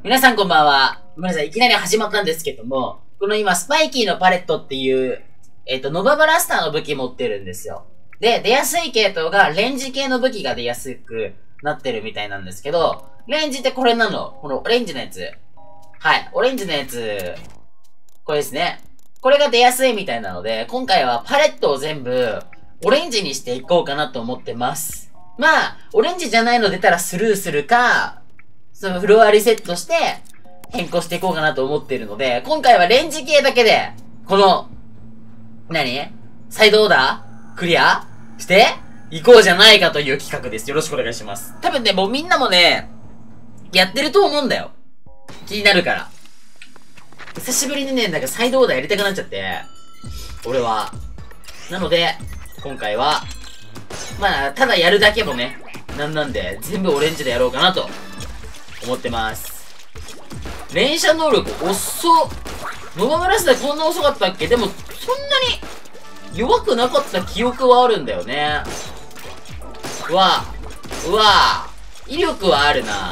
皆さんこんばんは。ごめんなさい、いきなり始まったんですけども、この今、スパイキーのパレットっていう、ノバブラスターの武器持ってるんですよ。で、出やすい系統が、レンジ系の武器が出やすくなってるみたいなんですけど、レンジってこれなの。このオレンジのやつ。はい、オレンジのやつ、これですね。これが出やすいみたいなので、今回はパレットを全部、オレンジにしていこうかなと思ってます。まあ、オレンジじゃないの出たらスルーするか、そのフロアリセットして変更していこうかなと思っているので、今回はレンジ系だけで、この、サイドオーダークリアしていこうじゃないかという企画です。よろしくお願いします。多分ね、もうみんなもね、やってると思うんだよ。気になるから。久しぶりにね、なんかサイドオーダーやりたくなっちゃって、俺は。なので、今回は、まあ、ただやるだけもね、なんで、全部オレンジでやろうかなと思ってます。連射能力遅っ。ノバブラスターこんな遅かったっけ？でも、そんなに弱くなかった記憶はあるんだよね。うわ威力はあるな。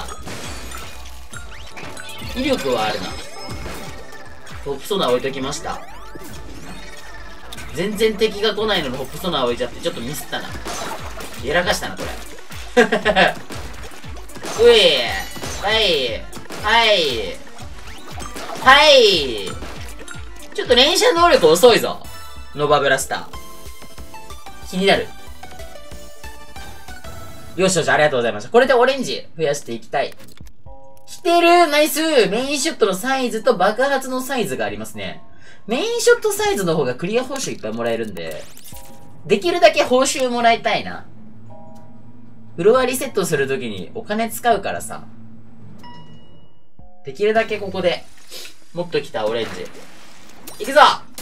威力はあるな。トップソナー置いときました。全然敵が来ないのにトップソナー置いちゃってちょっとミスったな。やらかしたな、これ。うい。はい。ちょっと連射能力遅いぞ。ノバブラスター。気になる。よし、ありがとうございました。これでオレンジ増やしていきたい。来てる！ナイス！メインショットのサイズと爆発のサイズがありますね。メインショットサイズの方がクリア報酬いっぱいもらえるんで、できるだけ報酬もらいたいな。フロアリセットするときにお金使うからさ。できるだけここで、持っときたオレンジ。いくぞ！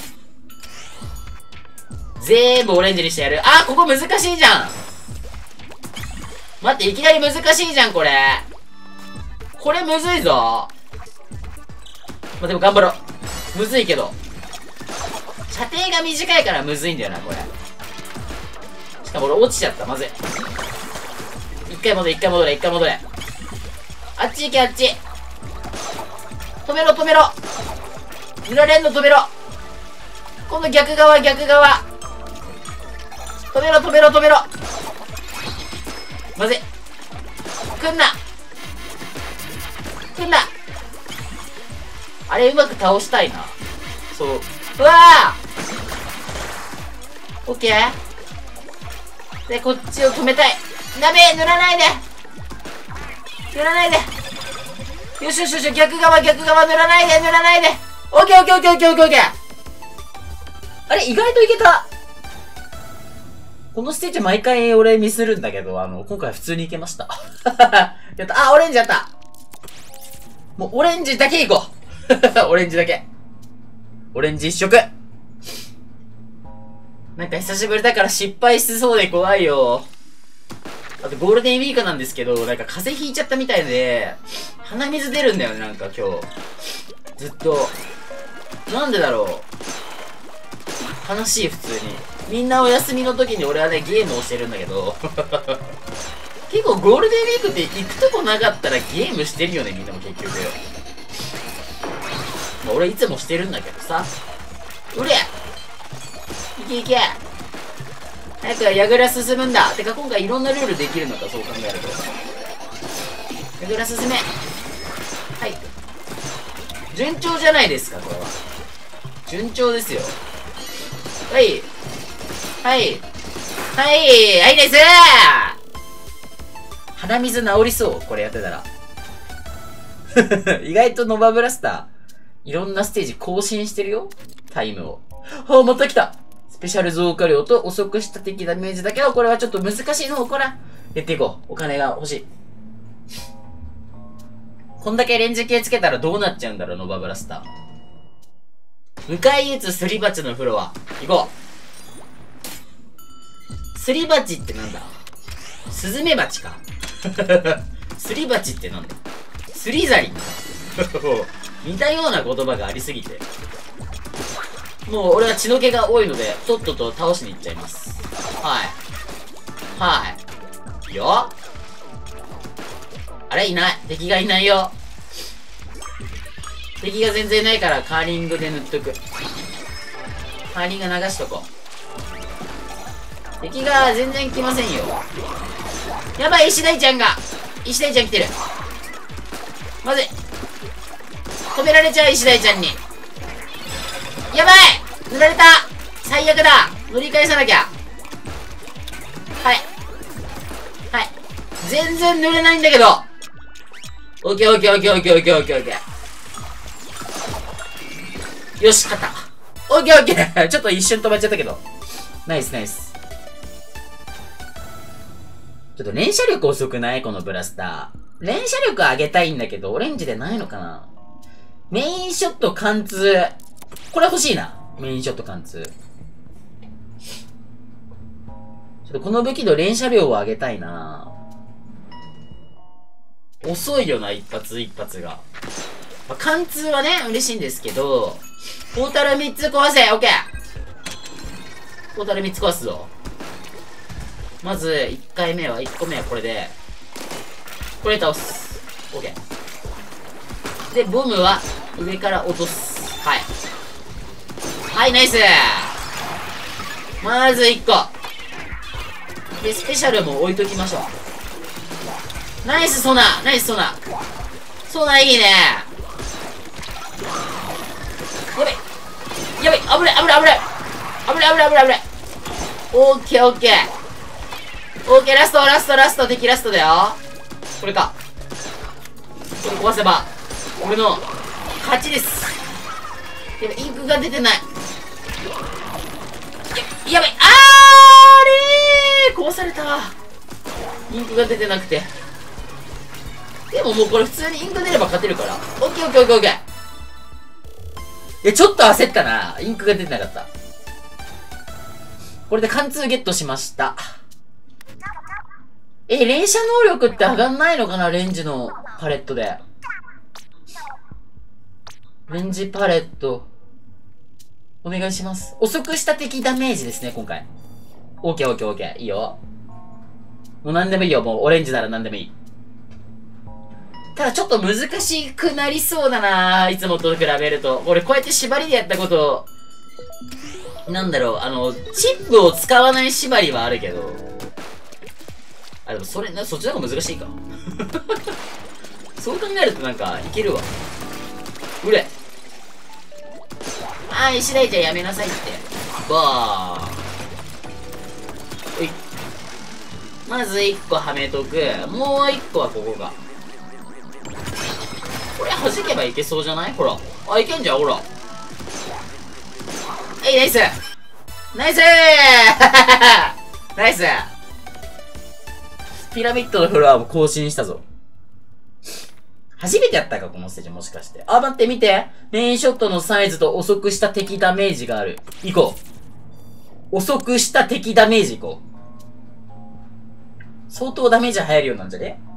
全部オレンジにしてやる。あ、ここ難しいじゃん！待って、いきなり難しいじゃん、これ。これむずいぞ。まあ、でも頑張ろう。むずいけど。射程が短いからむずいんだよな、これ。しかも俺落ちちゃった、まずい。一回戻れ。あっち行け、あっち。止めろ。塗られんの止めろ。今度逆側。止めろ。まずい。来んな。あれうまく倒したいな。そう。うわー！オッケー。で、こっちを止めたい。ダメ！塗らないで。よし、逆側、塗らないで。オッケー。あれ、意外といけた。このステージ毎回俺ミスるんだけど、今回普通にいけました。やった。あ、オレンジやった。もうオレンジだけいこう。オレンジだけ。オレンジ一色。なんか久しぶりだから失敗しそうで怖いよ。あとゴールデンウィークなんですけど、なんか風邪ひいちゃったみたいで、鼻水出るんだよね、なんか今日。ずっと。なんでだろう。悲しい、普通に。みんなお休みの時に俺はね、ゲームをしてるんだけど。結構ゴールデンウィークって行くとこなかったらゲームしてるよね、みんなも結局。まあ、俺いつもしてるんだけどさ。うれ！いけ。早く矢倉進むんだ。てか今回いろんなルールできるのか、そう考えると。矢倉進め。はい。順調じゃないですか、これは。順調ですよ。はい、ナイス！鼻水治りそう、これやってたら。意外とノバブラスター、いろんなステージ更新してるよ、タイムを。あ、また来た！スペシャル増加量と遅くした的ダメージだけど、これはちょっと難しいのを、やっていこう。お金が欲しい。こんだけレンジ系つけたらどうなっちゃうんだろう、ノバブラスター。迎え撃つすり鉢のフロア。行こう。すり鉢ってなんだ？スズメバチか。すり鉢ってなんだ？スリザリン。似たような言葉がありすぎて。もう俺は血の気が多いので、とっとと倒しに行っちゃいます。よ。あれいない。敵がいないよ。 敵が全然ないからカーリングで塗っとく。カーリング流しとこう。敵が全然来ませんよ。やばい、石大ちゃんが。石大ちゃん来てる。まずい。止められちゃう、石大ちゃんに。やばい、塗られた。最悪だ。乗り返さなきゃ。はい。はい。全然塗れないんだけど。オッケーオッケーオッケーオッケーオッケーオッケーオッケー。よし、勝った。オッケーオッケー。ちょっと一瞬止まっちゃったけど。ナイスナイス。ちょっと連射力遅くないこのブラスター。連射力上げたいんだけど、オレンジでないのかな。メインショット貫通。これ欲しいな。メインショット貫通。ちょっとこの武器の連射量を上げたいな。遅いよな、一発一発が。まあ、貫通はね、嬉しいんですけど、ポータル3つ壊せ。オッケー。ポータル3つ壊すぞ。まず、1回目は、1個目はこれで、これ倒す。オッケー。で、ボムは上から落とす。はい。はい、ナイス。まず1個。で、スペシャルも置いときましょう。ナイスソナ。ナイスソナ。ソナいいね。やべ。やべ。危ない、危ない、危ない。危ない、危ない、危ない、危ない。オッケー、オッケー。オッケー、ラスト、ラスト、ラスト、敵ラストだよ。これか。これ壊せば、俺の勝ちです。やべ、インクが出てない。やべ、壊された。インクが出てなくて。でももうこれ普通にインク出れば勝てるから。オッケーオッケーオッケーオッケー。いや、ちょっと焦ったな。インクが出てなかった。これで貫通ゲットしました。連射能力って上がんないのかな、レンジのパレットで。レンジパレット。お願いします。遅くした敵ダメージですね、今回。オッケーオッケーオッケー。いいよ。もう何でもいいよ。もうオレンジなら何でもいい。ただちょっと難しくなりそうだな、いつもと比べると。俺こうやって縛りでやったこと、なんだろう、チップを使わない縛りはあるけど。あ、でもそっちの方が難しいか。そう考えるとなんか、いけるわ。うれ。石大ちゃんやめなさいって。バー。おい。まず1個はめとく。もう1個はここが。これ弾けばいけそうじゃない？ほら。あ、いけんじゃん、ほら。ナイスナイスナイス。ピラミッドのフロアも更新したぞ。初めてやったか、このステージもしかして。あ、待って、見て。メインショットのサイズと遅くした敵ダメージがある。行こう。遅くした敵ダメージ行こう。相当ダメージ入るようなんじゃね？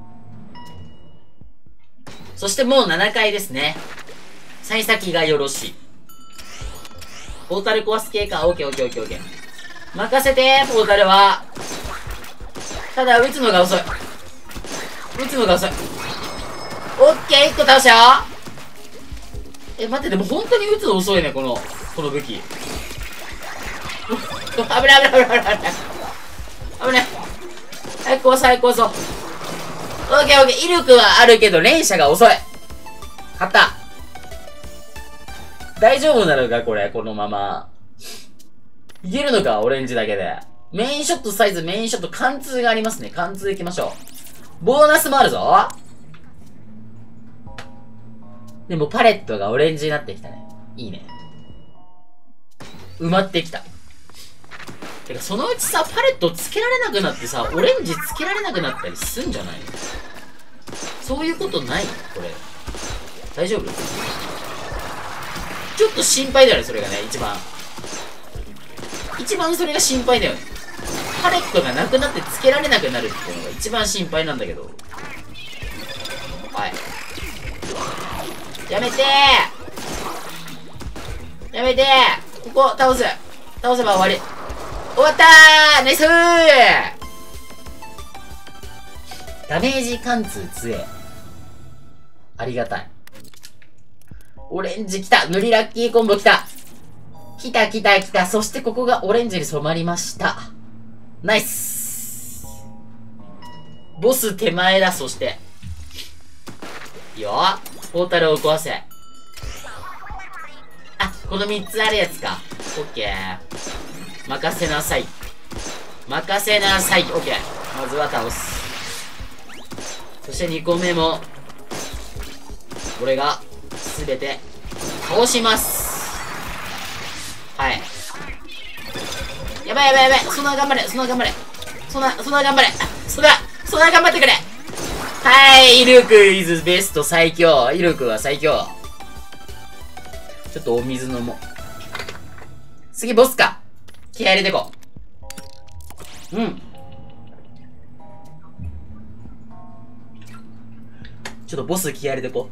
そしてもう7回ですね。幸先がよろしい。ポータル壊す系か。オッケーオッケーオッケーオッケー。任せて、ポータルは。ただ、撃つのが遅い。撃つのが遅い。オッケー、1個倒したよ。待って、でも本当に撃つの遅いね、この武器。危ない危ない危ない危ない危ない。危ない。はい、壊そう、はい、壊そう。オッケーオッケー。威力はあるけど、連射が遅い。勝った。大丈夫なのかこれ、このまま。いけるのかオレンジだけで。メインショットサイズ、メインショット貫通がありますね。貫通行きましょう。ボーナスもあるぞ。でもパレットがオレンジになってきたね。いいね。埋まってきた。てか、そのうちさ、パレットつけられなくなってさ、オレンジつけられなくなったりすんじゃないの？そういうことない？これ。大丈夫？ちょっと心配だよね、それがね、一番。一番それが心配だよね。パレットがなくなってつけられなくなるっていうのが一番心配なんだけど。はい。やめてー！やめてー！ここ、倒せば終わり。終わったー！ナイスー！ダメージ貫通強え。ありがたい。 オレンジ来た。塗りラッキーコンボ来た。来た来た来た。そしてここがオレンジに染まりました。ナイス。ボス手前だ、そして。いいよ。ポータルを壊せ。あ、この3つあるやつか。オッケー。任せなさい。任せなさい。オッケー。まずは倒す。そして2個目も、俺が、すべて、倒します。はい。やばいやばいやばい。そんな頑張れ。そんな頑張れ。そんな頑張れ。そんな頑張ってくれ。はい。イルクイズベスト最強。イルクは最強。ちょっとお水飲もう。次ボスか。気合入れてこう。うん。ちょっとボス気合入れてこ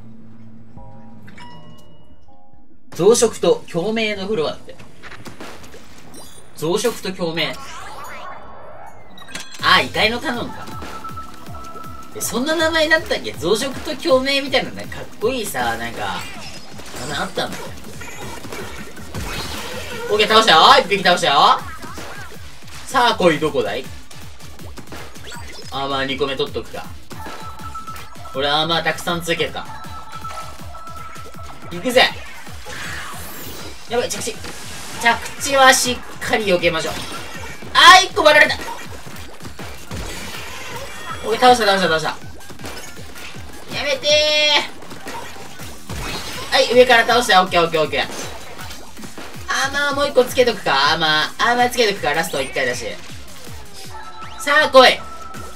う。増殖と共鳴のフロアって。増殖と共鳴。ああ、異界のカノンか。そんな名前だったっけ？増殖と共鳴みたいなね、かっこいいさ、なんか、名前あったんだよ。オッケー、倒したよ。一匹倒したよ。さあ、来い、どこだい？アーマー2個目取っとくか。俺アーマーたくさんつけた。行くぜ。やばい、着地はしっかり避けましょう。あー、1個割られた。オッケー、倒した。やめてー。はい、上から倒したよ。オッケー。アーマーもう1個つけとくか。アーマーつけとくか。ラスト1回だし。さあ、来い。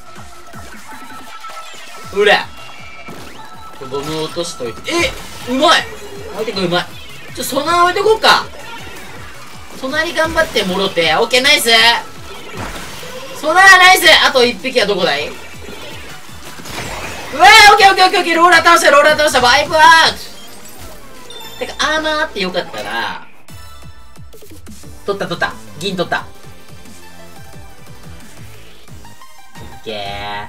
うら。ボム落としといて。うまい。置いてくうまい。ソナー置いてこうか。隣頑張ってもろて。オッケー、ナイス。ソナーナイス。あと1匹はどこだい？うわー、オッケー。ローラー倒した。ワイプアウト。てか、アーマーあってよかったな。取った。銀取った。オッケー。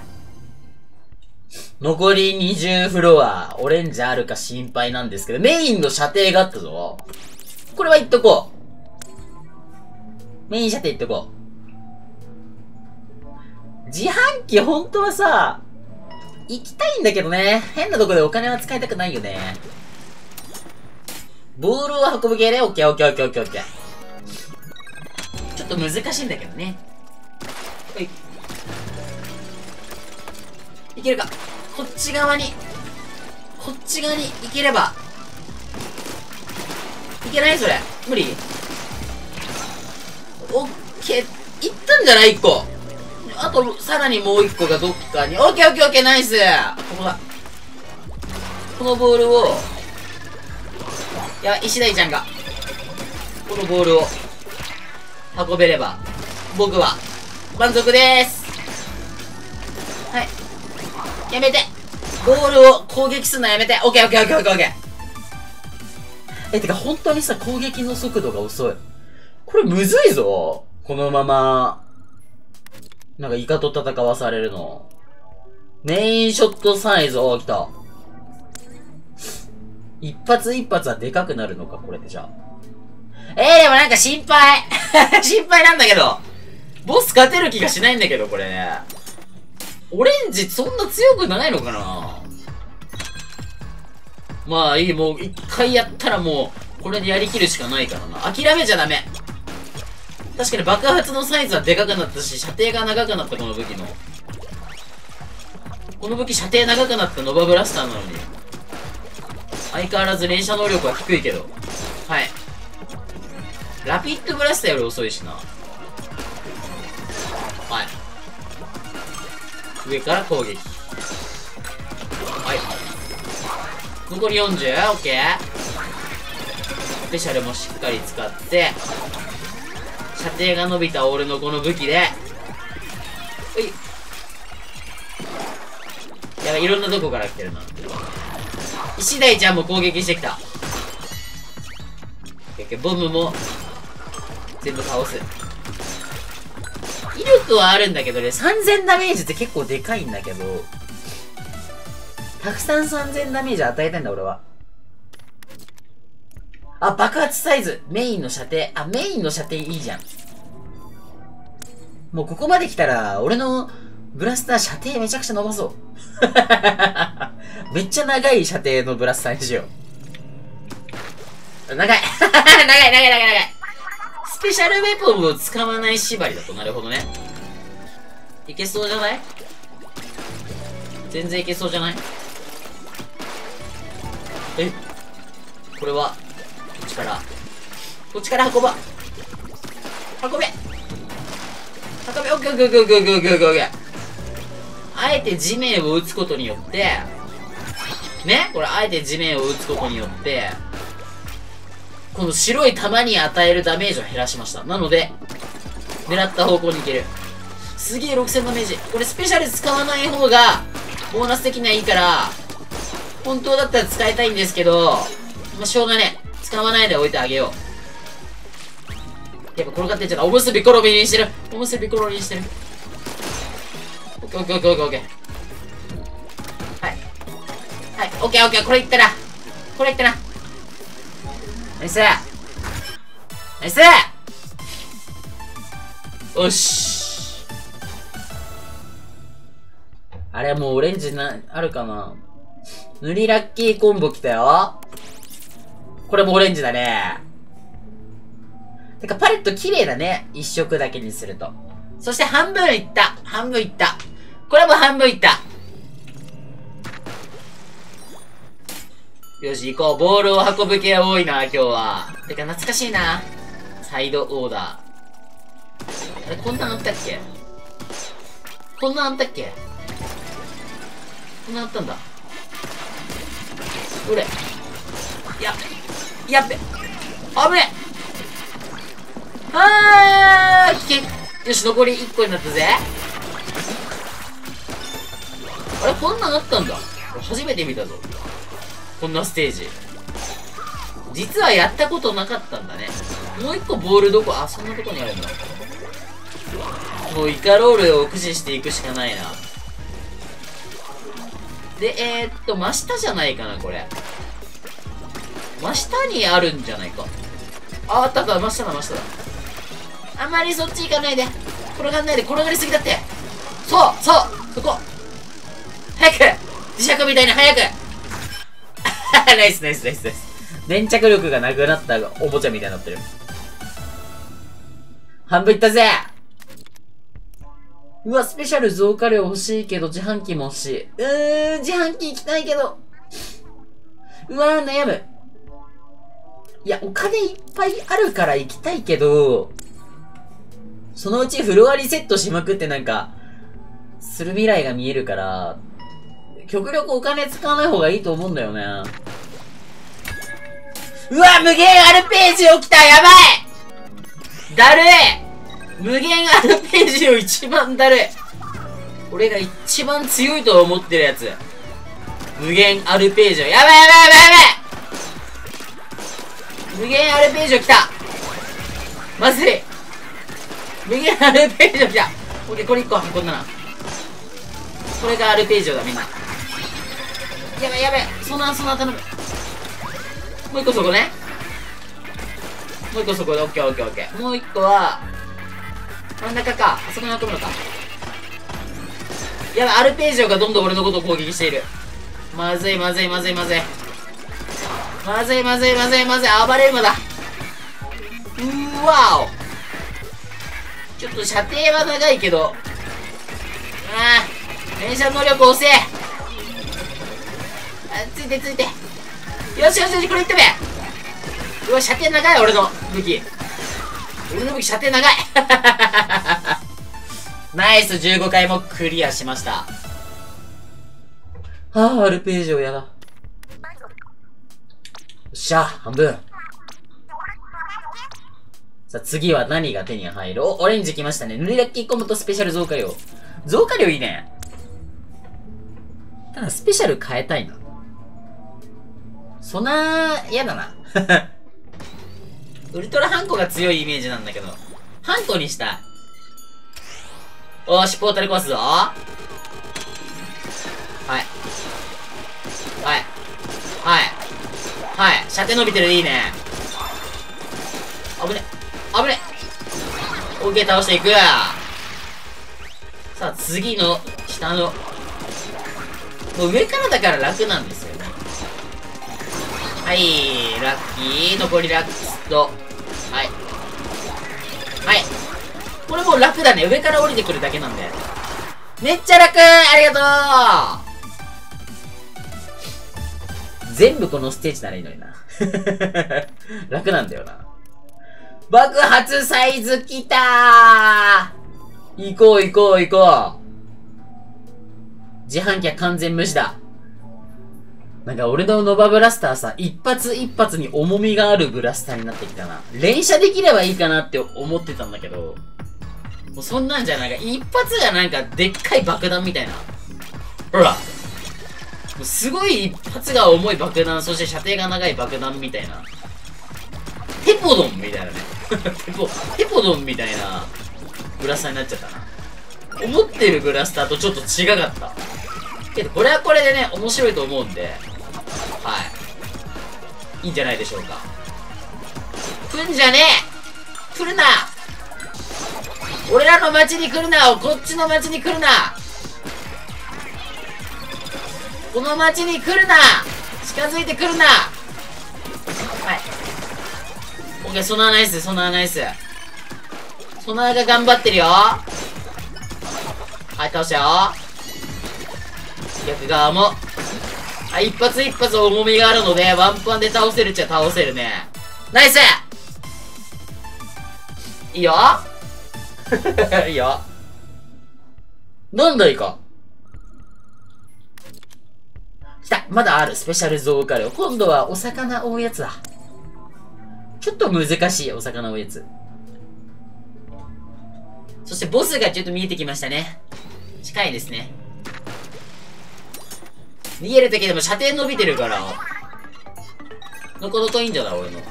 残り20フロア、オレンジあるか心配なんですけど、メインの射程があったぞ。これは言っとこう。メイン射程言っとこう。自販機本当はさ、行きたいんだけどね。変なとこでお金は使いたくないよね。ボールを運ぶ系で、オッケー。ちょっと難しいんだけどね。はい。いけるか。こっち側に行ければ。いけない？それ。無理？オッケー。いったんじゃない？ 1 個。あと、さらにもう1個がどっかに。オッケー、ナイス。ここだ。このボールを、石田ちゃんが、このボールを、運べれば、僕は、満足でーす。はい。やめて。ボールを攻撃するのやめて。オッケー。てか本当にさ、攻撃の速度が遅い。これむずいぞ。このまま、なんかイカと戦わされるの。メインショットサイズ、来た。一発はでかくなるのか、これでじゃあ。でもなんか心配。心配なんだけど。ボス勝てる気がしないんだけど、これ。オレンジそんな強くないのかな。まあいい、もう一回やったらもう、これでやりきるしかないからな。諦めちゃダメ。確かに爆発のサイズはでかくなったし、射程が長くなった、この武器の。この武器射程長くなったノバブラスターなのに。相変わらず連射能力は低いけど。はい。ラピッドブラスターより遅いしな。はい。上から攻撃。はい。残り40、オッケー。スペシャルもしっかり使って、射程が伸びた俺のこの武器で、やばい、いろんなとこから来てるな。石大ちゃんも攻撃してきた。ボムも、全部倒す。威力はあるんだけどね、3000ダメージって結構でかいんだけど、たくさん3000ダメージ与えたんだ俺は。 あ、爆発サイズ。メインの射程。あ、メインの射程いいじゃん。もうここまで来たら、俺のブラスター射程めちゃくちゃ伸ばそう。めっちゃ長い射程のブラスターにしよう。長い長いスペシャルウェポンを使わない縛りだと、なるほどね。いけそうじゃない？全然いけそうじゃない？え？これは、こっちから運ば。運べ、オッケーオッケーオッケーオッケーオッケーオッケーオッケー。あえて地面を打つことによって、ね、これあえて地面を打つことによって、この白い玉に与えるダメージを減らしました。なので、狙った方向に行ける。すげえ6000ダメージ。これスペシャル使わない方が、ボーナス的にはいいから、本当だったら使いたいんですけど、まあ、しょうがねえ。使わないで置いてあげよう。やっぱ転がってっちゃった。おむすび転びにしてる。おむすび転びにしてる。オッケーオッケーオッケーオッケーオッケー。はい。はい、オッケーオッケー。これいったな。これいったな。ナイスナイスおし。あれ、もうオレンジあるかな。塗りラッキーコンボ来たよ。これもオレンジだね。てかパレット綺麗だね。一色だけにすると。そして半分いった。半分いった。これも半分いった。よし、行こう。ボールを運ぶ系多いな、今日は。てか懐かしいな。サイドオーダー。あれ、こんなんあったっけ？こんなんあったっけ？こんなんあったんだ。どれ？やっべ。あぶね！危険。よし、残り1個になったぜ。あれ、こんなんあったんだ。初めて見たぞ。こんなステージ。実はやったことなかったんだね。もう1個ボールどこ？あ、そんなとこにあるんだ。もうイカロールを駆使していくしかないな。で、真下じゃないかな、これ。真下にあるんじゃないか。あった、真下だ。あんまりそっち行かないで。転がんないで、転がりすぎだって。そこ。早く磁石みたいに早くナイス。粘着力がなくなったおもちゃみたいになってる。半分いったぜ。うわ、スペシャル増加量欲しいけど、自販機も欲しい。自販機行きたいけど。うわー、悩む。いや、お金いっぱいあるから行きたいけど、そのうちフロアリセットしまくってなんか、する未来が見えるから、極力お金使わない方がいいと思うんだよね。うわ、無限アルページ起きた。やばいだるい。無限アルページを一番だるい。俺が一番強いと思ってるやつ。無限アルページを。やばい無限アルページを来た。まずい。無限アルページを来た。オッケー、これ1個運んだな。これがアルページオだ、みんな。やばい。そんな頼む。もう1個そこね。もう1個そこで、オッケー。もう1個は、真ん中か。あそこに運ぶのか。やばい、アルページオがどんどん俺のことを攻撃している。まずい。暴れ馬だ。わお。ちょっと射程は長いけど。連射能力遅え。ついて。よし、これいってめ。うわ、射程長い、俺の武器射程長い。ナイス、15回もクリアしました。アルページオやだ。よっしゃ、半分。さあ、次は何が手に入る？オレンジ来ましたね。塗りラッキーコムとスペシャル増加量。増加量いいね。ただ、スペシャル変えたいな。そんな、嫌だな。ウルトラハンコが強いイメージなんだけど。ハンコにしたい。おーし、ポータル壊すぞ。はい。射程伸びてる、いいね。 危ね。危ね。オッケー、倒していく。さあ、次の、下の。もう上からだから楽なんですよね。はい、ラッキー。残りラスト。はい。はい。これもう楽だね。上から降りてくるだけなんで。めっちゃ楽。ありがとう。全部このステージならいいのにな。楽なんだよな。爆発サイズ来たー。行こう行こう行こう。自販機は完全無視だ。なんか俺のノバブラスターさ、一発一発に重みがあるブラスターになってきたな。連射できればいいかなって思ってたんだけど、もうそんなんじゃなんか一発がなんかでっかい爆弾みたいな。ほら。もうすごい一発が重い爆弾、そして射程が長い爆弾みたいな。テポドンみたいなね。テポドンみたいなブラスターになっちゃったな。思ってるブラスターとちょっと違かった。けどこれはこれでね、面白いと思うんで、はい。いいんじゃないでしょうか。来んじゃねえ！来るな！俺らの町に来るな！こっちの町に来るな！この町に来るな！近づいてくるな！はい。オッケー、ソナーナイス、ソナーナイス。ソナーが頑張ってるよ。はい、倒したよ。逆側も。はい、一発一発重みがあるので、ワンパンで倒せるっちゃ倒せるね。ナイス！いいよいいよ。何台か。来た！まだある。スペシャルゾウカレー。今度はお魚追うやつだ。ちょっと難しい、お魚追うやつ。そしてボスがちょっと見えてきましたね。近いですね。逃げるときでも射程伸びてるから。のこのこいいんじゃない俺の。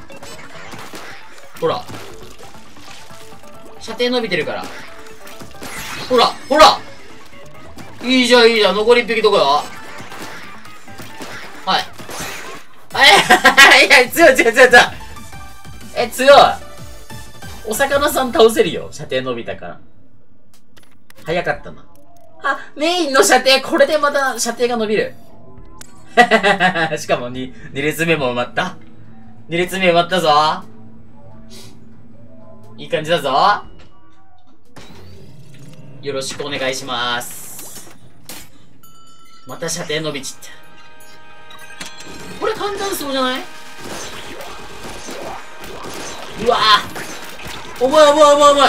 ほら。射程伸びてるから。ほらほらいいじゃんいいじゃん。残り1匹どこよ。はい。いや、強い強い強い強い。強い。お魚さん倒せるよ。射程伸びたから。早かったな。あ、メインの射程、これでまた射程が伸びる。しかも2列目も埋まった。2列目埋まったぞ。いい感じだぞ。よろしくお願いします。また射程伸びちった。これ簡単そうじゃない？うわぁ重い重い重い重い。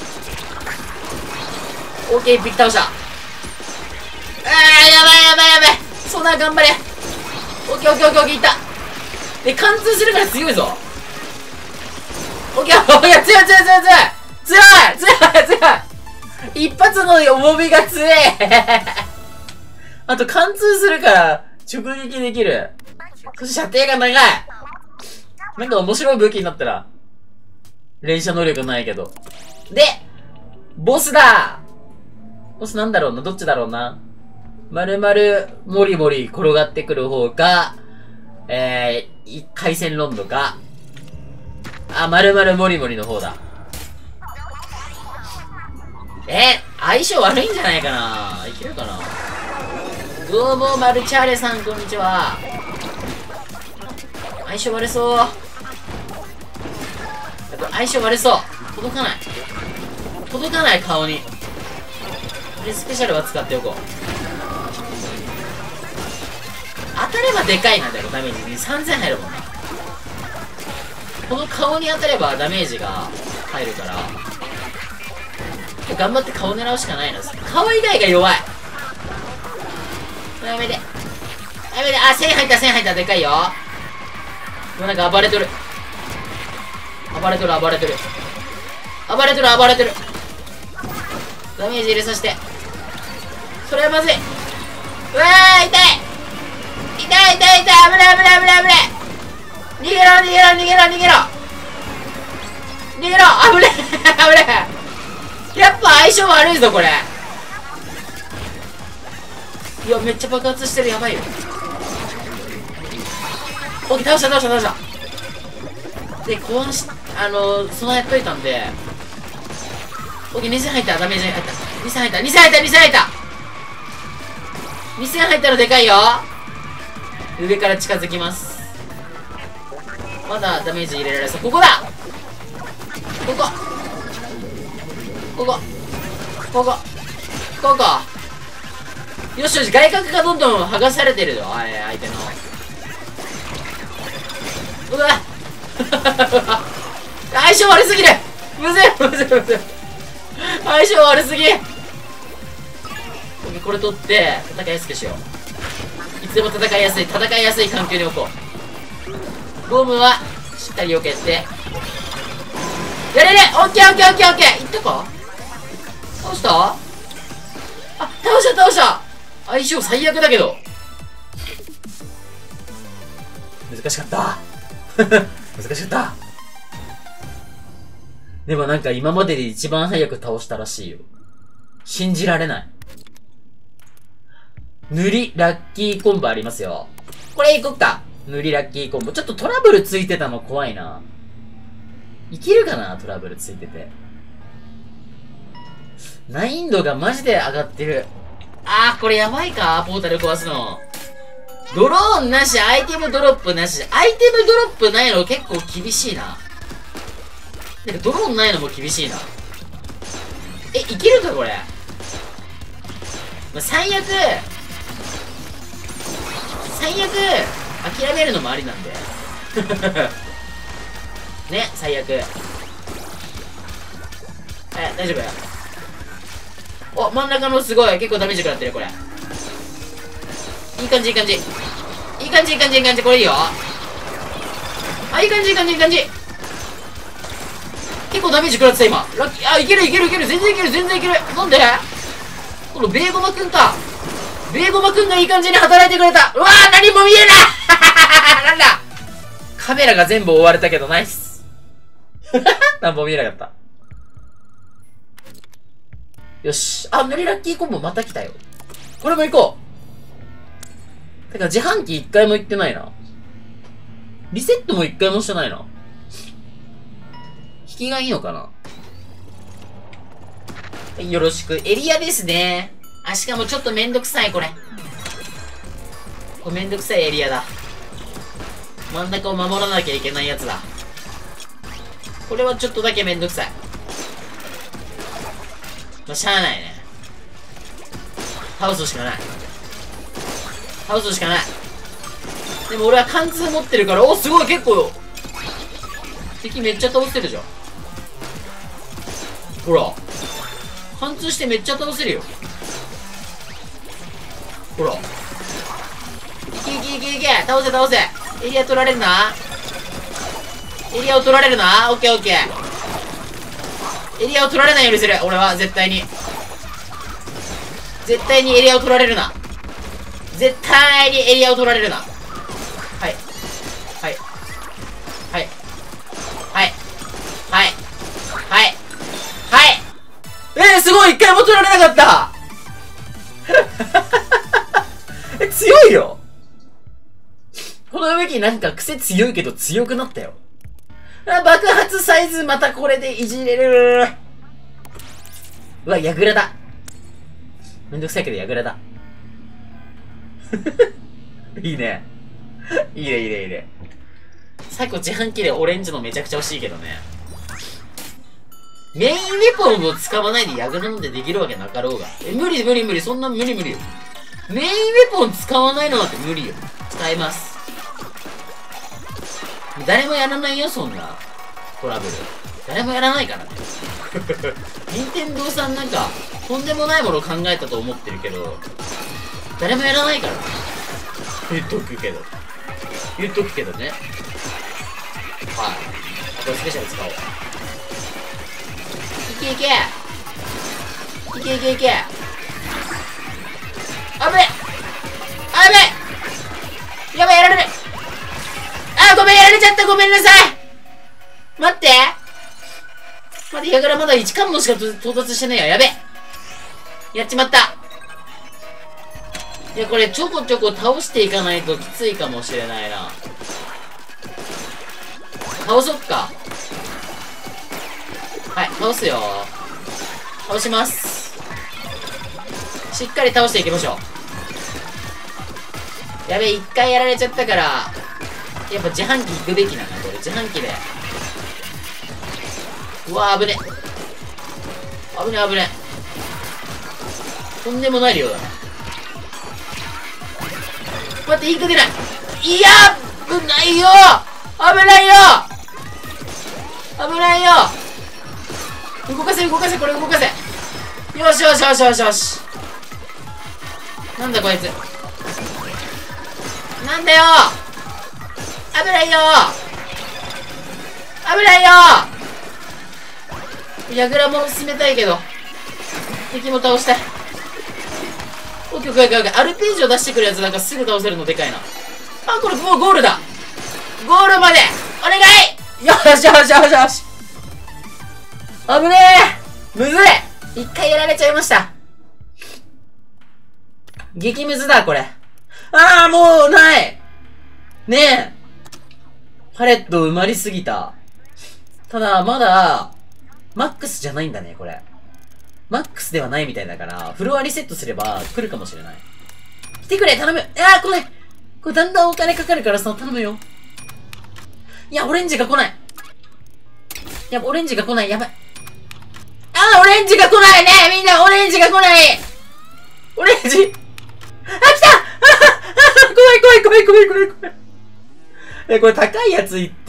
オッケー、1匹倒した。やばいやばいやばい。そんな頑張れ。オッケーオッケーオッケーオッケー、いった。で、貫通するから強いぞ。オッケーオッケー、強い強い強い強い強い強い強い。一発の重みが強いあと貫通するから直撃できる。そして射程が長い。なんか面白い武器になったら連射能力ないけど。でボスだ。ボスなんだろうな。どっちだろうな。まるまるもりもり転がってくる方か、回線ロンドか。あ、まるまるもりもりの方だ。相性悪いんじゃないかな。いけるかな。どうも、マルチャーレさん、こんにちは。相性悪そう。相性悪そう。届かない。届かない顔に。で、スペシャルは使っておこう。当たればでかいな、でもダメージに3000入るもんな。この顔に当たればダメージが入るから、頑張って顔狙うしかないな。顔以外が弱い。やめて。やめて。あ、1000入った、1000入った。でかいよ。もうなんか暴れとる。暴れとる、暴れとる。暴れとる、暴れとる。ダメージ入れさせて。それはまずい。うわー、痛い。痛い、痛い、痛い。危ない、危ない、危ない、危ない。逃げろ、逃げろ、逃げろ、逃げろ。逃げろ。危ない、危ない。やっぱ相性悪いぞ、これ。いや、めっちゃ爆発してる。やばいよ。オッケー、倒した、倒した、倒した。 で、備えといたんで、オッケー、2000入った、ダメージ入った。2000入った、2000入った、2000入った2000入ったらでかいよ。上から近づきます。まだダメージ入れられそう。ここだここここここここよしよし、外角がどんどん剥がされてるよ、相手の。うわ相性悪すぎる。むずいむずいむずい。相性悪すぎ。これ取って戦いやすくしよう。いつでも戦いやすい環境に置こう。ゴムはしっかり避けてやれれ。オッケーオッケーオッケーオッケー。いったか。倒した。あ、倒した倒した。相性最悪だけど難しかった難しかった。でもなんか今までで一番早く倒したらしいよ。信じられない。塗りラッキーコンボありますよ。これいこっか。塗りラッキーコンボ。ちょっとトラブルついてたの怖いな。いけるかな、トラブルついてて。難易度がマジで上がってる。これやばいか、ポータル壊すの。ドローンなし、アイテムドロップなし。アイテムドロップないの結構厳しいな。なんかドローンないのも厳しいな。いけるかこれ。最悪諦めるのもありなんでね、最悪。大丈夫や。お、真ん中のすごい結構ダメージ食らってる。これいい感じいい感じいい感じいい感じいい感じ。これいいよ。いい感じいい感じいい感じ。結構ダメージ食らってた今。ラッキー。いけるいけるいける。全然いける全然いける。なんでこのベーゴマくんか。ベーゴマくんがいい感じに働いてくれた。うわー、何も見えないなんだ。カメラが全部覆われたけどナイス何も見えなかった。よし。塗りラッキーコンボまた来たよ。これも行こう。てか自販機一回も行ってないな。リセットも一回もしてないな。引きがいいのかな。よろしく。エリアですね。しかもちょっとめんどくさい、これ。めんどくさいエリアだ。真ん中を守らなきゃいけないやつだ。これはちょっとだけめんどくさい。しゃあないね。倒すしかない。倒すしかない。でも俺は貫通持ってるから、すごい結構、敵めっちゃ倒してるじゃん。ほら。貫通してめっちゃ倒せるよ。ほら。いけいけいけいけ。倒せ倒せ。エリア取られるな。エリアを取られるな。オッケーオッケー。エリアを取られないようにする。俺は絶対に。絶対にエリアを取られるな。絶対にエリアを取られるな。はい。はい。はい。はい。はい。はい。はい。すごい。一回も取られなかった強いよ。この武器なんか癖強いけど強くなったよ。爆発サイズまたこれでいじれる。うわ、ヤグラだ。めんどくさいけどヤグラだ。いいね。いいねいいねいいね。最後自販機でオレンジのめちゃくちゃ欲しいけどね。メインウェポンを使わないでヤグラなんてできるわけなかろうが。無理無理無理。そんな無理無理よ。メインウェポン使わないのなんて無理よ。使えます。誰もやらないよ、そんなトラブル。誰もやらないからね。任天堂さんなんか、とんでもないものを考えたと思ってるけど、誰もやらないから。言っとくけどね。はい。あとスペシャル使おう。いけいけいけいけいけ。あぶねあぶねやばい、やられる。ごめん、やられちゃった。ごめんなさい。待って。待って、やからまだ1関門しか到達してないよ。やべ。やっちまった。いや、これちょこちょこ倒していかないときついかもしれないな。 倒そっか。はい、倒すよ。倒します。しっかり倒していきましょう。やべえ、一回やられちゃったから、やっぱ自販機行くべきなんだ、これ。自販機で。うわー、危ね。危ね危ね。とんでもない量だな。待って、インク出ない。いやー、危ないよ、危ないよ、危ないよ。動かせ、動かせ、これ動かせ。よしよしよしよしよし。なんだこいつ。なんだよ、危ないよ、危ないよ。ヤグラも進めたいけど、敵も倒したい。オッケーオッケーオッケー。アルペジオ出してくるやつなんかすぐ倒せるのでかいな。あ、これもうゴールだ。ゴールまでお願い。よしよしよしよし。危ねえ、むずい。一回やられちゃいました。激ムズだこれ。ああ、もうないねえ。パレット埋まりすぎた。ただまだマックスじゃないんだねこれ。マックスではないみたいだから、フロアリセットすれば来るかもしれない。来てくれ、頼む。いやー、来ない。これだんだんお金かかるからさ、頼むよ。いや、オレンジが来ない。いや、オレンジが来ない。やばい。あー、オレンジが来ないね。みんな、オレンジが来ない。オレンジ。あ、来た。怖い怖い怖い怖い怖い怖い。これ高いやつ行って。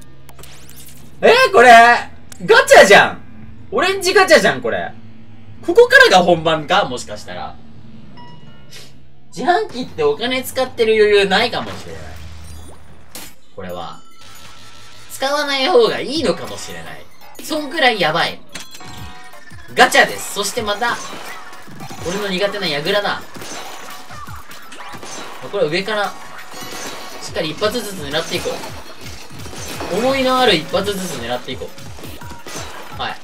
これ、ガチャじゃん。オレンジガチャじゃん、これ。ここからが本番かもしかしたら。自販機ってお金使ってる余裕ないかもしれない。これは。使わない方がいいのかもしれない。そんくらいやばい。ガチャです。そしてまた、俺の苦手なヤグラだ。これ上から、しっかり一発ずつ狙っていこう。思いのある一発ずつ狙っていこう。はい。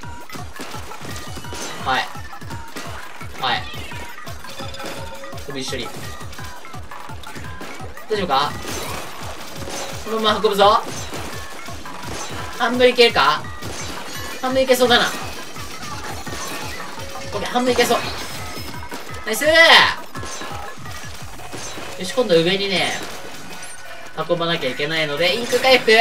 はい。はい。これ一緒に。大丈夫か？このまま運ぶぞ。半分いけるか？半分いけそうだな。オッケー、半分いけそう。ナイスー。よし、今度上にね、運ばなきゃいけないので、インク回復。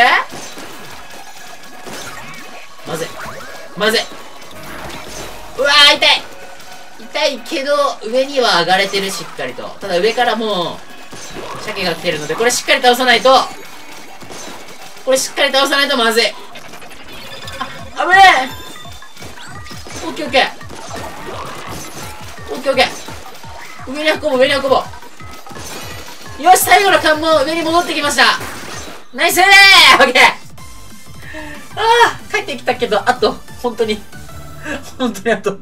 まずい。まずい。うわー、痛い。痛いけど、上には上がれてる、しっかりと。ただ上からもう、鮭が来てるので、これしっかり倒さないと、これしっかり倒さないとまずい。あ、危ねえ。オッケーオッケー。オッケーオッケー。上に運ぼう、上に運ぼう。よし、最後の関門、上に戻ってきました。ナイスー。オッケー。あー、帰ってきたけど、あと、本当にあと。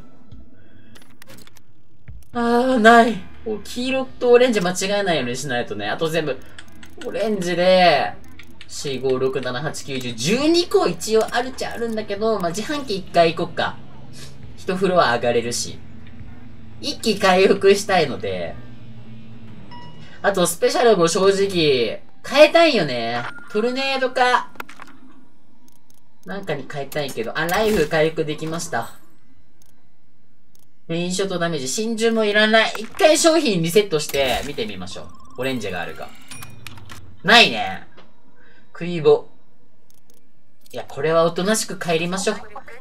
ない。黄色とオレンジ間違えないようにしないとね。あと全部、オレンジで、4、5、6、7、8、9、10、12個一応あるっちゃあるんだけど、まあ、自販機1回行こっか。1フロア上がれるし。一気回復したいので、あとスペシャルも正直、変えたいよね。トルネードか、なんかに変えたいけど、ライフ回復できました。メインショットダメージ、真珠もいらない。一回商品リセットして見てみましょう。オレンジがあるか。ないね。クイボ。いや、これはおとなしく帰りましょう。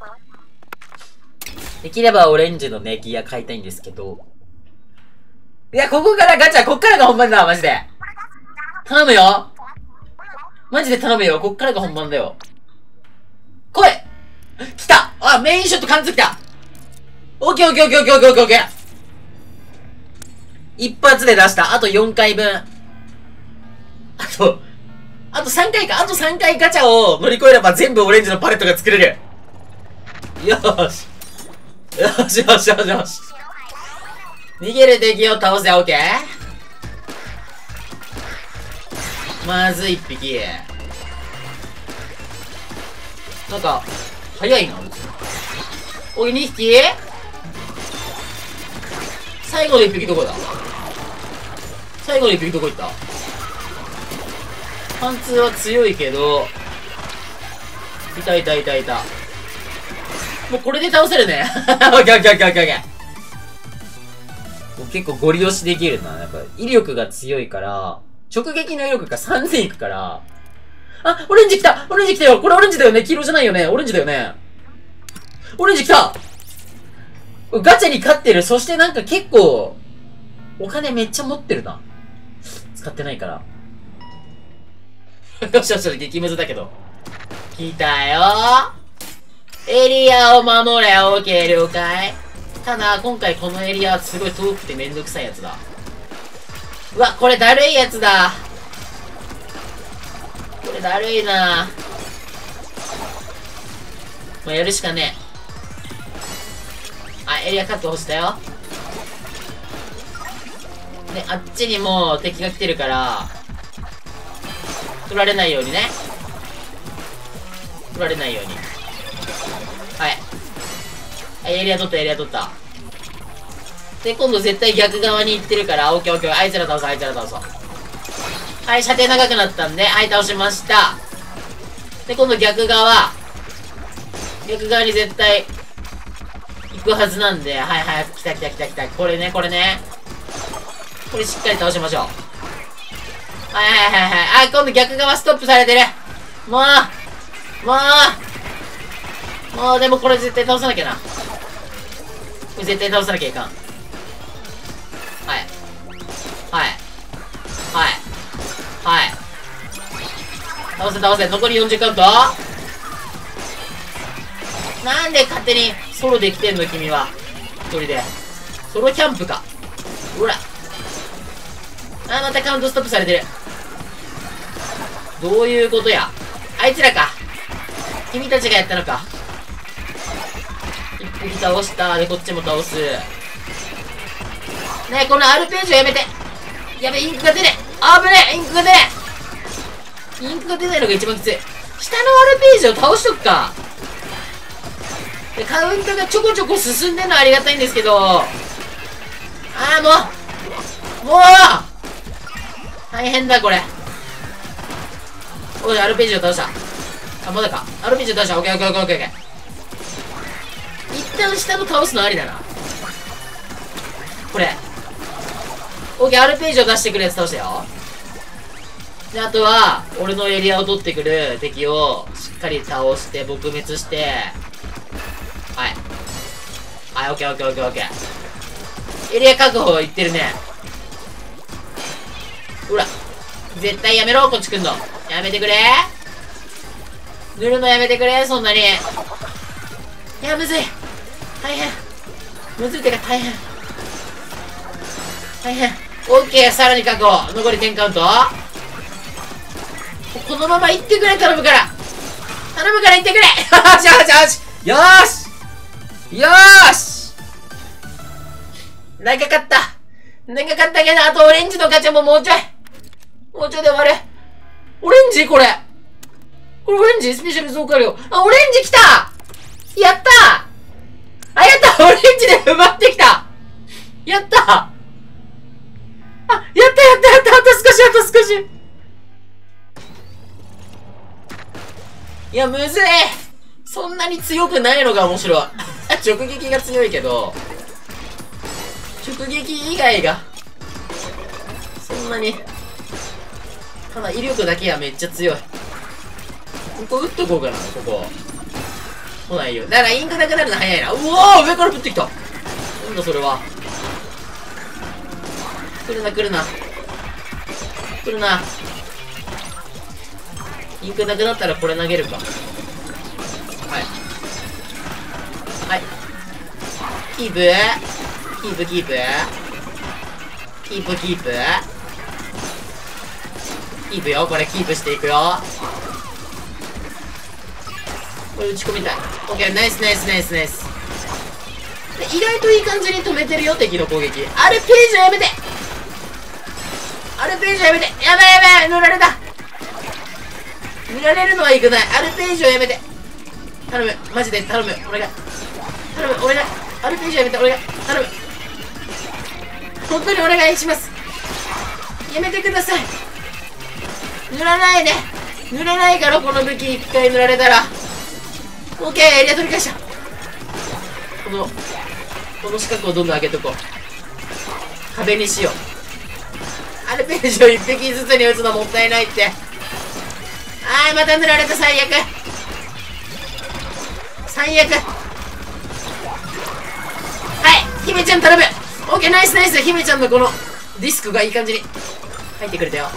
できればオレンジのね、ギア買いたいんですけど。いや、ここからガチャ、こっからが本番だわ、マジで。頼むよ。マジで頼むよ。こっからが本番だよ。来い。来た。あ、メインショット貫通来た。オッケーオッケーオッケーオッケーオッケーオッケーオッケー。一発で出した。あと4回分。あと3回か。あと3回ガチャを乗り越えれば全部オレンジのパレットが作れる。よーし。よしよしよしよし。逃げる敵を倒せ、オッケー。まず1匹。なんか、早いな、おい、2匹。最後の1匹どこだ？最後の1匹どこ行った？貫通は強いけど、 いたいたいたいた。もうこれで倒せるね。オッケーオッケーオッケーオッケーオッケー。結構ゴリ押しできるな。やっぱ威力が強いから、直撃の威力が3000いくから。あ、オレンジ来たオレンジ来たよこれオレンジだよね黄色じゃないよねオレンジだよねオレンジ来たガチャに勝ってる。そしてなんか結構、お金めっちゃ持ってるな。使ってないから。よしよしよし、激ムズだけど。来たよー。エリアを守れ、オーケー了解。ただ、今回このエリアはすごい遠くてめんどくさいやつだ。うわ、これだるいやつだ。これだるいな。もうやるしかねえ。あ、エリア確保したよ。で、あっちにも敵が来てるから、取られないようにね。取られないように。はい。はい、エリア取った、エリア取った。で、今度絶対逆側に行ってるから、オッケーオッケー、あいつら倒そう、あいつら倒そう。はい、射程長くなったんで、はい、倒しました。で、今度逆側。逆側に絶対、行くはずなんで、はいはい、来た来た来た来た。これね、これね。これしっかり倒しましょう。はいはいはいはい。あ、今度逆側ストップされてる。もう、でもこれ絶対倒さなきゃな。これ絶対倒さなきゃいかん。はい。はい。はい。はい。倒せ倒せ。残り40カウント。なんで勝手にソロできてんの君は。一人で。ソロキャンプか。ほら。あ、またカウントストップされてる。どういうことや。あいつらか。君たちがやったのか。一匹倒した。で、こっちも倒す。ねえ、この R ページをやめて。やべ、インクが出ねえ。あぶねえ、インクが出ねえ。インクが出ないのが一番きつい。下の R ページを倒しとくか。で、カウントがちょこちょこ進んでるのはありがたいんですけど。ああ、もう大変だ、これ。おい、RPG を倒した。あ、まだか。RPG を倒した。オッケーオッケーオッケーオッケー。一旦下の倒すのありだな。これ。オッケー、RPG を出してくるやつ倒したよ。で、あとは、俺のエリアを取ってくる敵をしっかり倒して撲滅して、はい。はい、オッケーオッケーオッケーオッケー。エリア確保いってるね。ほら。絶対やめろ、こっち来んの。やめてくれ。塗るのやめてくれ、そんなに。いや、むずい。大変。むずいってか大変。大変。オッケー、さらに確保。残り10カウント。このまま行ってくれ、頼むから。頼むから行ってくれ。よしよしよし。よーしよーし長かった。長かったけど、あとオレンジのガチャももうちょいで終わる。オレンジこれオレンジスペシャル増加量。あ、オレンジ来たやったーあ、やったオレンジで埋まってきたやったあ、やったあと少しいや、むずいそんなに強くないのが面白い。直撃が強いけど、直撃以外が、そんなに、ただ威力だけはめっちゃ強い。ここ撃っとこうかな、ここ。来ないよ。だからインクなくなるの早いな。うおー上から降ってきたなんだそれは。来るな。インクなくなったらこれ投げるか。はい。キープよ。これキープしていくよ。これ打ち込みたい。オッケー、ナイス。で意外といい感じに止めてるよ、敵の攻撃。アルページをやめてやばい塗られた。塗られるのはいくない。アルページをやめて頼む。マジで頼む。お願い。アルページをやめて。お願い。頼む。本当にお願いします。やめてください。塗らないで。塗れないから、この武器一回塗られたら。 オッケー、エリア取り返した。この四角をどんどん上げとこう。壁にしよう。アルペジオ1匹ずつに打つのもったいないって。また塗られた。最悪。最悪。はい、姫ちゃん頼む。オッケー、ナイスナイス。姫ちゃんのこのディスクがいい感じに入ってくれたよ。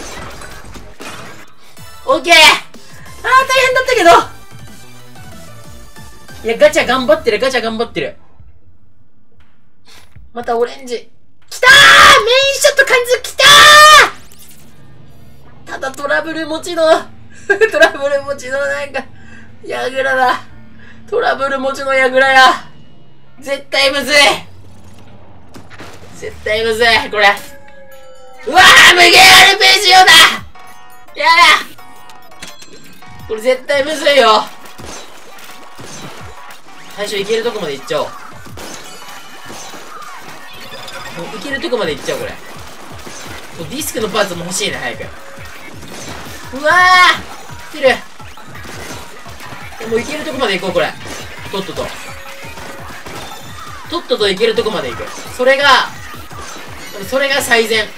オッケー。大変だったけど。いや、ガチャ頑張ってる、ガチャ頑張ってる。またオレンジ。きたー、メインショット感じきたー。ただトラブル持ちのなんか、ヤグラだ。トラブル持ちのヤグラや。絶対むずい。絶対むずい、これ。うわー、無限アルペジオだ。やだ。これ絶対むずいよ。最初いけるとこまで行っちゃおう。いけるとこまで行っちゃおう、これ。ディスクのパーツも欲しいね、早く。うわー、来てる。もういけるとこまで行こう、これ。とっとといけるとこまで行く。それが最善。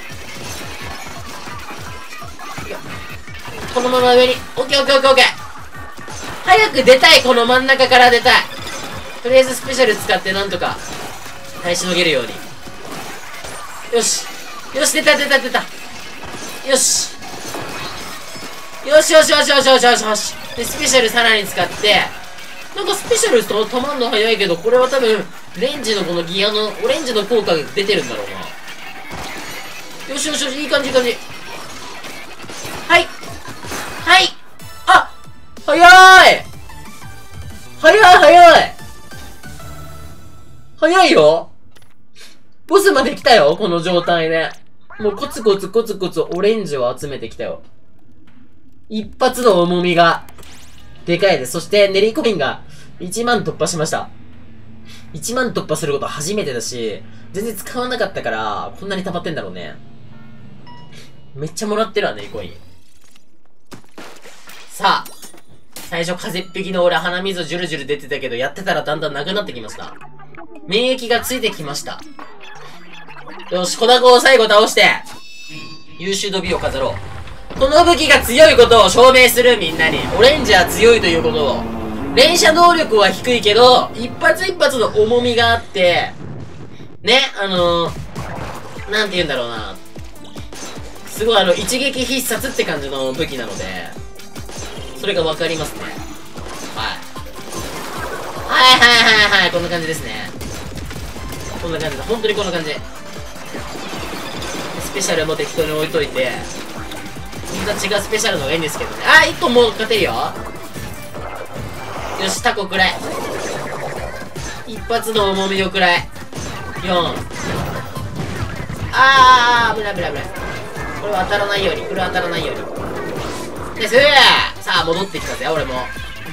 このまま上に。オッケーオッケーオッケーオッケー。早く出たい、この真ん中から出たい。とりあえずスペシャル使ってなんとか耐えしのげるように。よし。よし、出た。よし。よし。で、スペシャルさらに使って、なんかスペシャルと溜まんの早いけど、これは多分、レンジのこのギアの、オレンジの効果が出てるんだろうな。よし、いい感じ。はい。あ、早いよ。ボスまで来たよ、この状態で。もうコツコツオレンジを集めてきたよ。一発の重みが、でかいです。そして、練りコインが1万突破しました。1万突破することは初めてだし、全然使わなかったから、こんなに溜まってんだろうね。めっちゃもらってるわ、練りコイン。さあ、最初風邪っ引きの俺鼻水ジュルジュル出てたけど、やってたらだんだんなくなってきました。免疫がついてきました。よし、小ダコを最後倒して、優秀度美を飾ろう。この武器が強いことを証明する、みんなに。オレンジは強いということを。連射能力は低いけど、一発一発の重みがあって、ね、なんて言うんだろうな。すごい一撃必殺って感じの武器なので、それがわかりますね。はい、こんな感じですね。こんな感じだ。本当にこんな感じ。スペシャルも適当に置いといて、みんな違うスペシャルの方がいいんですけどね。1個もう勝てるよ。よし、タコくらい。一発の重みをくらい。4。危ない。これは当たらないように。です。さあ、戻ってきたぜ、俺も。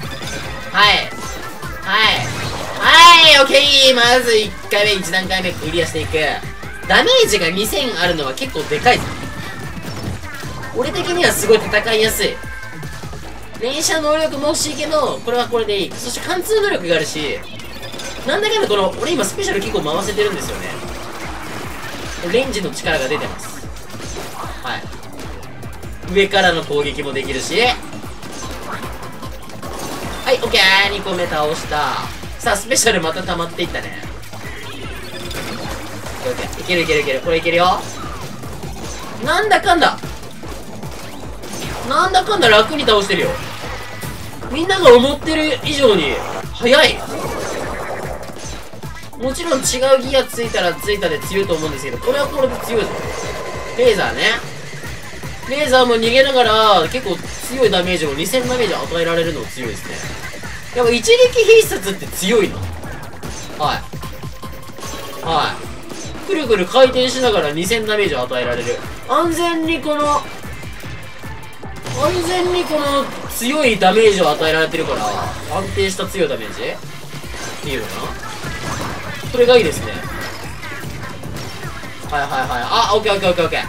オッケー。まず1回目、1段階目クリアしていく。ダメージが2000あるのは結構でかいぞ。俺的にはすごい戦いやすい。連射能力も欲しいけど、これはこれでいい。そして貫通能力があるし、なんだかんだ俺今スペシャル結構回せてるんですよね。レンジの力が出てます。上からの攻撃もできるし。オッケー。2個目倒した。さあ、スペシャルまた溜まっていったね。オッケー。いける。これいけるよ。なんだかんだ楽に倒してるよ。みんなが思ってる以上に早い。もちろん違うギアついたらついたで強いと思うんですけど、これはこれで強いぞ。レーザーね。レーザーも逃げながら結構強いダメージを2000ダメージ与えられるの強いですね。やっぱ一撃必殺って強いな。くるくる回転しながら2000ダメージを与えられる。安全にこの強いダメージを与えられてるから、安定した強いダメージっていうのかな。それがいいですね。オッケー。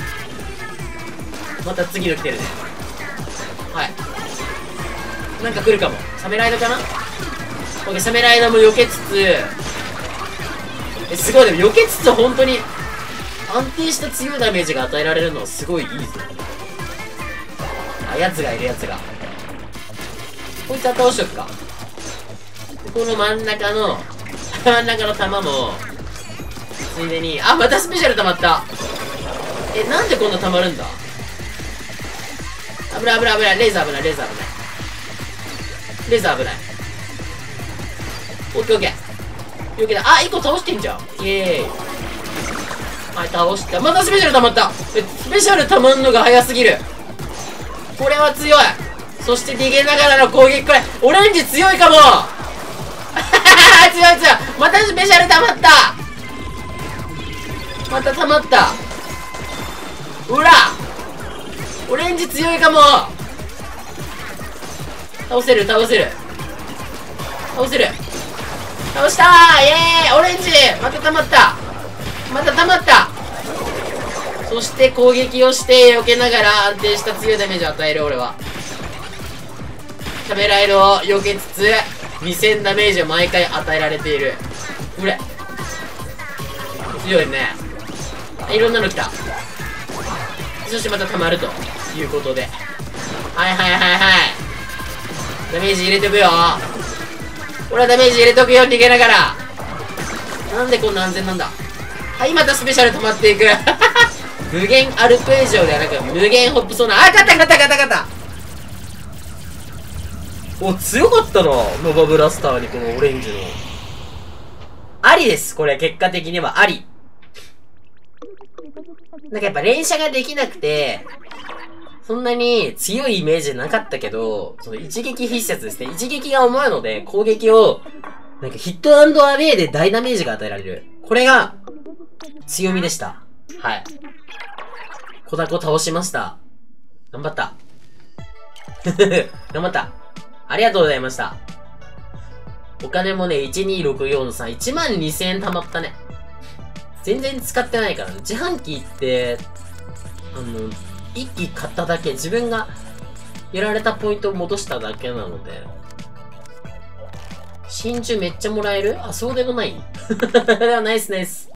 また次の来てるね。なんか来るかも。サメライドかな。 オッケー、サメライダーも避けつつ、すごい、でも避けつつ本当に安定した強いダメージが与えられるのはすごいいいぞ。あ、やつがいるやつが。こいつは倒しとくか。この真ん中の弾も、ついでに、あ、またスペシャル溜まった。なんでこんな溜まるんだ。危ない危ない危ない。レーザー危ない、レーザー危ない。レーザー危ない。オッケーオッケー。よけだ。あ、1個倒してんじゃん。イエーイ。はい、倒した。またスペシャル溜まった。スペシャル溜まんのが早すぎる。これは強い。そして逃げながらの攻撃。これ、オレンジ強いかも強い強い。またスペシャル溜まった。また溜まった。うらオレンジ強いかも。倒せる倒せる倒せる。倒したー。イエーイ。オレンジまた溜まった。また溜まった。そして攻撃をして避けながら安定した強いダメージを与える。俺はサメライドを避けつつ2000ダメージを毎回与えられている。これ強いね。いろんなの来た。そしてまた溜まるということで、はいはいはいはい。ダメージ入れてくよ。俺はダメージ入れとくよ、逃げながら。なんでこんな安全なんだ。はい、またスペシャル溜まっていく無限アルペジオではなく無限ホップソーナー。あ、勝った勝った勝った勝った。お、強かったな、ノバブラスターにこのオレンジの。ありです、これ、結果的にはあり。なんかやっぱ連射ができなくて、そんなに強いイメージなかったけど、その一撃必殺ですね。一撃が重いので、攻撃を、なんかヒット&アウェイで大ダメージが与えられる。これが、強みでした。はい。小ダコ倒しました。頑張った。頑張った。ありがとうございました。お金もね、1264の3、12000円貯まったね。全然使ってないからね。自販機行って、一機買っただけ、自分がやられたポイントを戻しただけなので。真珠めっちゃもらえる？あ、そうでもないナイスナイス。